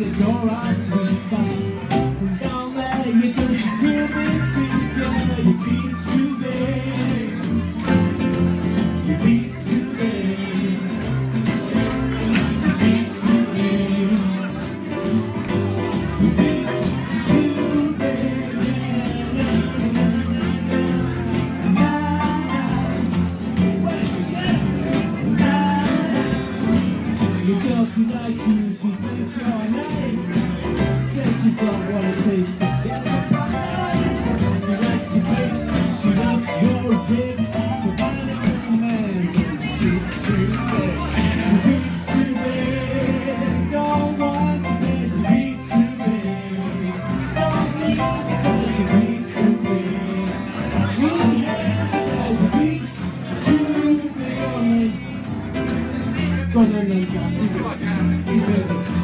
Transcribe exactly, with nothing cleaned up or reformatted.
it's alright, sweetheart. From down there, you just too big, yeah, your feet's too big. Your feet's too big. Your feet's too big. Your feet's too big. Where'd you get it? Your girl, she likes you, she thinks you're nice. Says you got what it takes to get her nice. She likes your face, she loves your big. Provided you're a man, your feet's too big. Your feet's too big. Don't want to get your feet's too big. Don't need to get your feet's too big. We have to get your feet's too big. Go on then, Jack. Keep it.